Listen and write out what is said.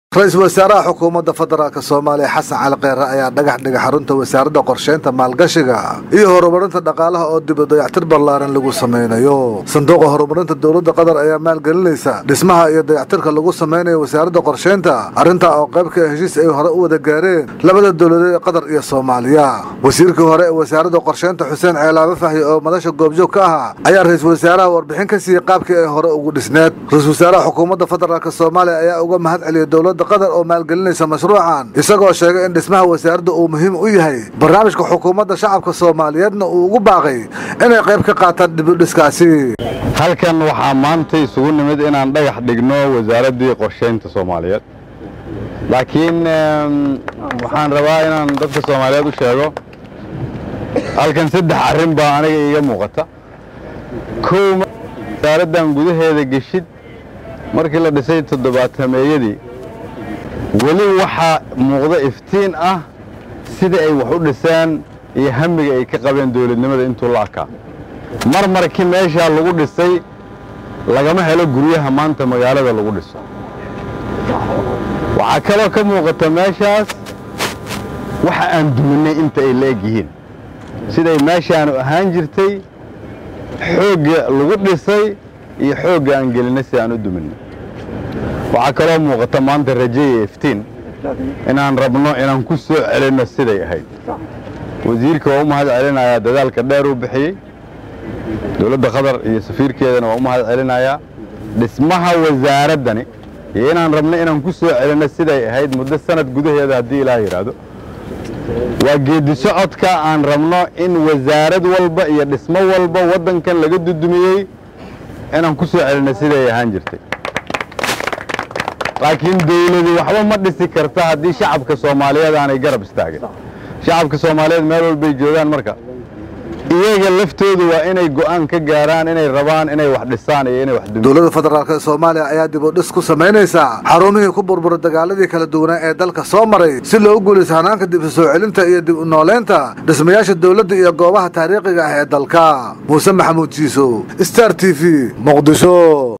رئيس وزراء حكومة فدرالك الصومالية حسن علي قيره ayaa dhagax dhigay xarunta wasaaradda qorsheynta maalgashiga iyo horumarinta dhaqaalaha oo dib u dayactir ballaaran lagu sameynayo. Sanduuqa horumarinta dawladda Qatar ayaa maalgelinaysa dhismaha iyo dayactirka lagu sameynayo wasaaradda qorsheynta, arrinta oo qayb ka ah heshiis ay hore u wada gaareen labada dawladood ee Qatar iyo Soomaaliya. Wasiirka hore ee wasaaradda qorsheynta Xuseen Ceelaabe Fahyi oo madasha goobjoog ka ah ayaa ra'iisul wasaaraha warbixin ka siiyay qaabkii ay hore ugu dhisneed. Ra'iisul wasaaraha xukuumadda federaalka Soomaaliya ayaa uga mahad celiyay dawladda قدر أو مالجلنيس مشروعا يسقى شيء إن اسمه وسيرد أو مهم وياهي برنامج كحكومة شعب كصوماليين وجباقي أنا قريب كقاطع بالدسكاسي. هل كان وحمانتي سجون مد إن عندي حدقنا وزارة دي قرشين الصوماليات لكن وحن رواينا ضد الصوماليات وشيء هل كان سد حرم باني يوم وقتها كوم وزارة دم جوده هذا الجشيد markii la dhisay 700 wali waxa muuqda iftiin ah sida ay wax u dhisaan iyo hamiga ay ka qabeen dawladnimada intuu la arkaa markii meesha lagu dhisay lagama helo guryaha maanta magaalada lagu dhiso waxa kale ka muuqata meeshaas waxa aan duminay inta ay leeyihiin sida ay meeshaan ahaan jirtay xoog lagu dhisay iyo xoog aan gelinay si aan u duminay waxa kale muuqata maanta rajay iftiin inaan rabno inaan ku soo celino siday ahayd wasiirka oo mahad celinaya dadaalka dheer uu bixiyay dawladda Qatar iyo safiirkeedana waa mahad celinaya dhismaha wasaaradani inaan rabno inaan ku soo celino siday ahayd muddo sanad gudaheeda hadii Ilaahay yiraahdo waa geedi socodka aan rabno in wasaarad walba iyo dhismo walba wadankan laga dudumiyay inaan ku soo celino siday ahaan jirtay laakiin dawladdu waxba ma dhisi kartaa hadii shacabka Soomaaliyeed aanay garab istaagin shacabka Soomaaliyeed meel walba ay joogaan marka iyaga laftoodu waa inay go'aan ka gaaraan inay rabaan inay wax dhisaan iyo inay wax dumin dawladda federaalka Soomaaliya ayaa dib u dhis ku sameynaysa xarumihii ku burbur dagaaladii kala duwan ee dalka soo maray si loo guulaysto hanaanka dib u soo celinta iyo dib u nooleynta dhismayaasha dawladda iyo goobaha taariikhiga ah ee dalka. Muuse Maxamuud Jiiso Star TV Muqdisho.